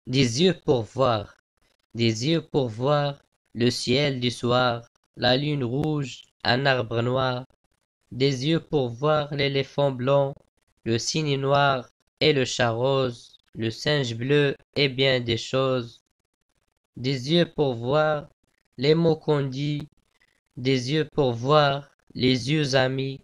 Des yeux pour voir, des yeux pour voir le ciel du soir, la lune rouge, un arbre noir. Des yeux pour voir l'éléphant blanc, le cygne noir et le chat rose, le singe bleu et bien des choses. Des yeux pour voir les mots qu'on dit, des yeux pour voir les yeux amis.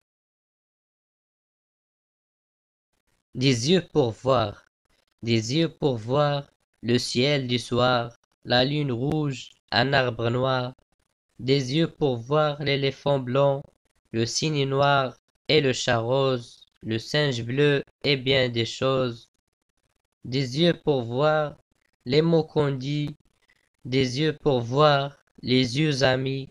Des yeux pour voir, des yeux pour voir le ciel du soir, la lune rouge, un arbre noir. Des yeux pour voir l'éléphant blanc, le cygne noir et le chat rose, le singe bleu et bien des choses. Des yeux pour voir les mots qu'on dit, des yeux pour voir les yeux amis.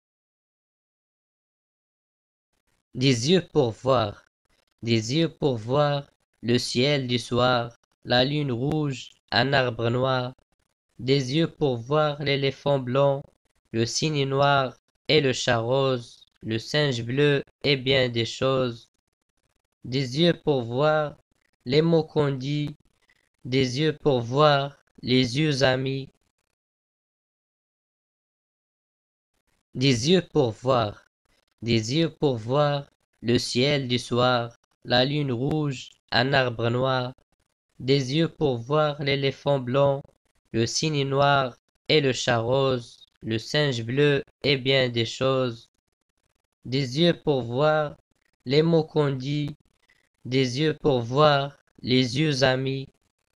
Des yeux pour voir, des yeux pour voir le ciel du soir, la lune rouge, un arbre noir. Des yeux pour voir l'éléphant blanc, le cygne noir et le chat rose, le singe bleu et bien des choses. Des yeux pour voir les mots qu'on dit, des yeux pour voir les yeux amis. Des yeux pour voir, des yeux pour voir le ciel du soir, la lune rouge, un arbre noir. Des yeux pour voir l'éléphant blanc, le cygne noir et le chat rose, le singe bleu et bien des choses. Des yeux pour voir les mots qu'on dit, des yeux pour voir les yeux amis.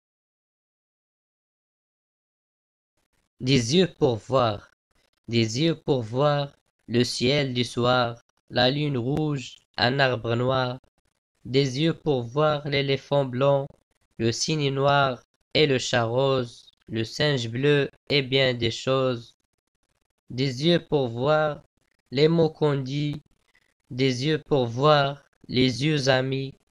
Des yeux pour voir, des yeux pour voir le ciel du soir, la lune rouge, un arbre noir. Des yeux pour voir l'éléphant blanc, le cygne noir et le chat rose, le singe bleu et bien des choses. Des yeux pour voir les mots qu'on dit, des yeux pour voir les yeux amis.